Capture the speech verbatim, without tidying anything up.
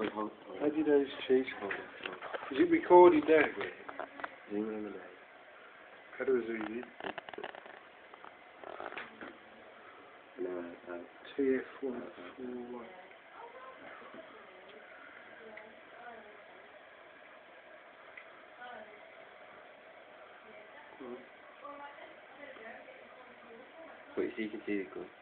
How do you know it's cheese hold? Is it recorded now? How do I zoom in? T F one four one. But you see, you can see it good.